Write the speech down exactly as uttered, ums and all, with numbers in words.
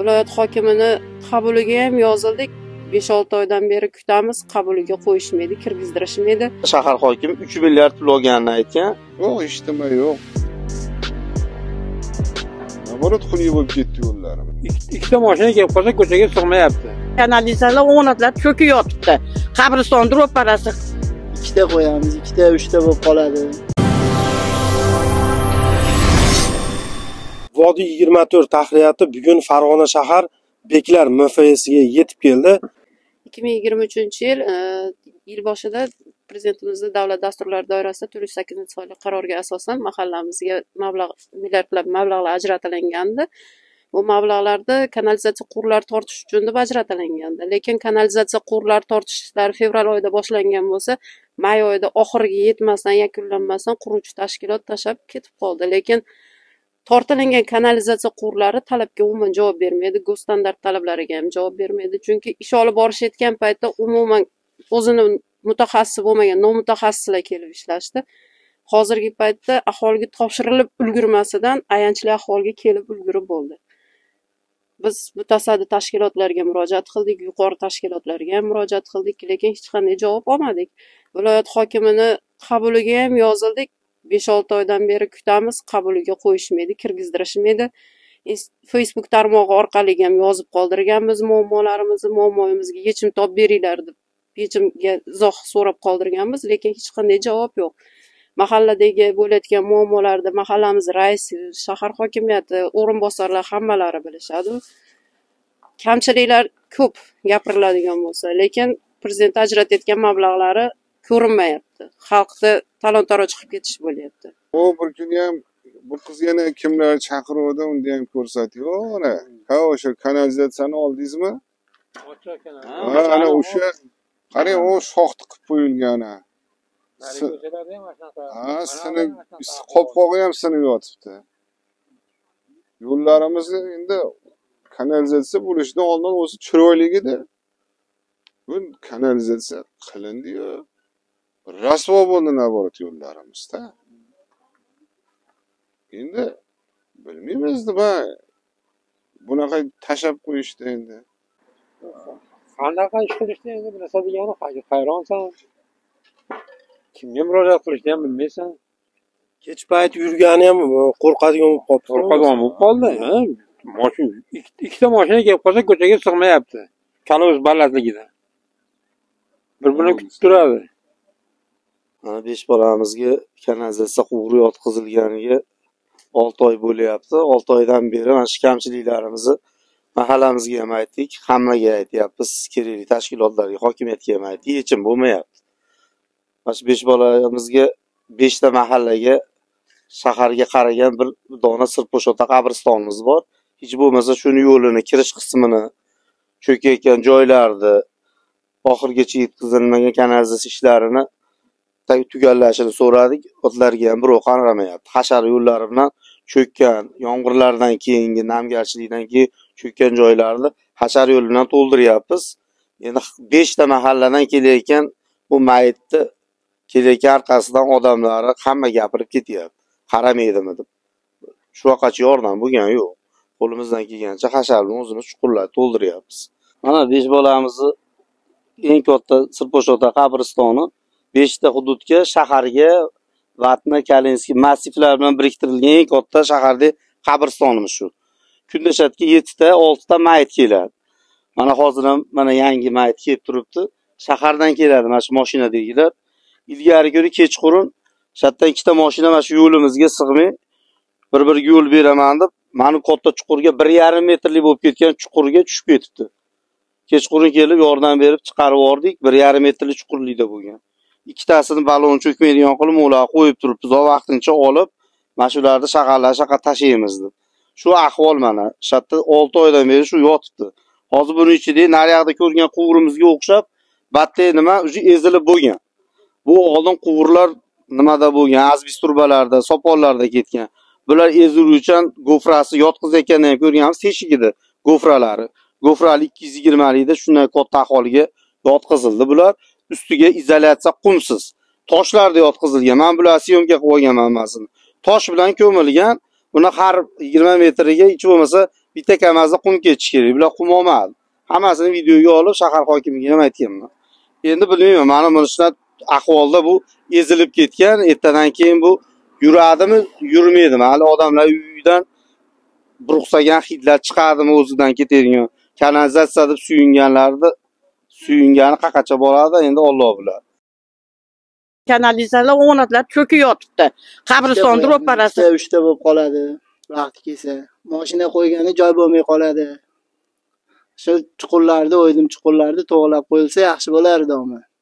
Viloyat hokimini qabuliga ham yozildik. besh olti oydan beri kutamiz, qabuliga qo'yishmaydi, kirgizdirishmaydi. Shahar hokimi uch milliard pul olganini aytgan. Yo'q, eshitma yo'q. Naborat xunuk bo'lib ketdi yo'llarim. Ikkita mashina kelib qolsa ko'chaga sig'mayapti. Kanalizatsiyalar o'rnatilib cho'kib yotibdi. Qabriston ro'parasi. Ikkita qo'yamiz, ikkita, uchta bo'lib qoladi. Vodiy yigirma to'rt tahriyati bugun Farg'ona shahar Beklar M F siga yetib keldi. ikki ming yigirma uchinchi yil yil boshida Prezidentimizning davlat dasturlari doirasida to'rt yuz sakkizinchi sonli qarorga asosan mahallamizga mablag' milliardlab mablag'lar ajratilgandi. Bu mablag'larda kanalizatsiya quvurlari tortish uchun deb ajratilgandi. Lekin kanalizatsiya quvurlari tortishlari fevral oyida boshlangan bo'lsa, may oyida oxiriga yetmasdan, yakunlanmasdan quruvchi tashkilot tashlab ketib qoldi. Lekin tortilingan kanalizatsiya quvurlari talabga umuman javob bermaydi, go'standart talablariga ham javob bermaydi. Chunki ish olib borishayotgan paytda umuman o'zini mutaxassis bo'lmagan nomutaxassislar kelib ishlashdi. Hozirgi paytda aholiga topshirilib ulgurmasidan ayanchli ahvolga kelib ulgurib bo'ldi. Biz mutasaddi tashkilotlarga murojaat qildik, yuqori tashkilotlarga ham murojaat qildik, lekin hech qanday javob olmadik. Viloyat hokimini qabuliga ham yozildik. besh olti oydan beri kutamiz, qabuliga qo'yishmaydi, kirgizdirishmaydi. Facebook tarmog'i orqali ham yozib qoldirganmiz muammolarimizni, muammoyimizga yechim topib beringlar deb yechimga izoh so'rab qoldirganmiz, lekin hech qanday javob yo'q. Mahalladagi bo'layotgan muammolarda mahallamiz raisi, shahar hokimiyati, o'rinbosarlar hammalari bilishadi. Kamchiliklar ko'p gapiriladigan bo'lsa, lekin prezident ajratayotgan mablag'lari ko'rinmayapti. Xalqni talon-taroj qilib ketish bo'lyapti. O bir kun ham bu qiz yana kimlar chaqiruvdi, unda ham ko'rsatdi. Ana, ha o'sha kanalizatsiyani oldingizmi? Ha, ana o'sha qarang, o shoxti qilib qo'yilgani. Ha, sinib, qopqog'i ham sinib yotibdi. Yo'llarimiz endi kanalizatsiya bo'lishidan oldin o'zi chiroyli edi. Bu kanalizatsiya qilindi-yu. Rasvo bo'ldi naborat yo'llarimizda. Endi bilmaymiz nima bunaqa tashab qo'yishdi endi. Qanaqa ish qilishni endi bilasan, hayronsan. Kimga murojaat qilishni ham bilmaysan. Kech payt yurgani ham qo'rqadigan bo'lib qoldi. Qo'rqadigan bo'lib qoldi. Mashina ikkita mashina kelib qolsa ko'chaga sig'mayapti. Kanaliz balandligidan. Bir-birini kutib turadi. Mana besh bolamizga kanalizatsiya quvuri yotqizilganiga olti oy bo'lyapti. olti oydan beri mana shu kamchiliklarimizni mahallamizga ham aytdik, hammaga aytyapmiz, kerakli tashkilotlarga, hokimiyatga ham aytdik, yechim bo'lmayapti. Mana shu besh bolamizga beshta mahallaga shaharga qaragan bir dona sirpo'shota qabristonimiz bor. Hech bo'lmasa shuni yo'lini, kirish qismini, cho'kayotgan joylarni, oxirgacha yetkazilmagan kanalizatsiya ishlarini tugallashini so'radik. Otlarga ham birov qaramayapti. Hashar yo'llari bilan cho'kkan, yomg'irlardan keyingi namgarchilikdan keyin cho'kkan joylarni hashar yo'li bilan to'ldiryapmiz. Endi beshta mahalladan kelayotgan bu mayitni kelayotgan orqasidan odamlari hamma gapirib ketyapti. Qaramaydimi deb. Shu vaqtgacha yordam bo'lgan yo'q. Qo'limizdan kelgancha hasharni o'zimiz chuqurlar to'ldiryapmiz. Mana besh bolamizni eng katta sirpo'shota qabristoni beshta hududga, shaharga, Vatna, Kalinskiy massivlar bilan biriktirilgan eng katta shahardagi qabristonimiz shu. Kundashatga yettita, oltita mayit keladi. Mana hozir ham mana yangi mayit kelib turibdi. Shahardan keladi mana shu mashinadagilar. Ilgari ko'ra kechqurun shatdan ikkita mashina mana shu yo'limizga sig'may bir-biriga yo'l beraman deb, mana katta chuqurga bir yarim metrlik bo'lib ketgan chuqurga tushib ketibdi. Kechqurun kelib yordam berib chiqarib yubordik, bir yarim metrlik chuqurlikda bo'lgan. Ikkitasini balon cho'kmaydigan qilib mo'laq qo'yib turibmiz. O vaqtincha olib, mashularni shaharlar shaqa tashlaymiz deb. Shu ahvol mana. Shatda olti oydan beri shu yotibdi. Hozir buni ichida naryoqda ko'rgan quvurimizga o'xshab, battay nima uji ezilib bo'lgan. Bu oldin quvurlar nimada bo'lgan, azbest turbalarda, soponlarda ketgan. Bular eziluvchan gofrasi yotqizayotganini ham ko'rganmiz, teshigida gofralari. Gofrali ikki yuz yigirma likda shunday katta aholiga yotqizildi. Bular ustiga izolyatsiya qumsiz toshlarda yotqizilgan. Men bular syomka qilib olganman hammasini. Tosh bilan ko'milgan. Buni har yigirma metriga hech bo'lmasa bitta kamazda qum ketishi kerak. Bular qum olmadi. Hammasini videoga olib shahar hokimiga ham aytganman. Endi bilmayman, mana mana shunaqa ahvolda bu ezilib ketgan. Ertadan keyin bu yuradimi, yurmaydimi? Hali odamlar uyidan buruqsagan hidlar chiqadimi o'zidan ketadigan. Kanalizatsiya deb suyunganlarni suyungani qaqacha boradi, endi Alloh bilan. Kanalizatsiyalar o'rnatilib cho'kib yotibdi. Qabristonni ro'parasi. ikkita uchta bo'lib qoladi. Vaqti kelsa, mashina qo'ygani joy bo'lmay qoladi. Shu chuqurlarni, o'ydim chuqurlarni to'g'rilab qo'yilsa yaxshi bo'lardi, ammo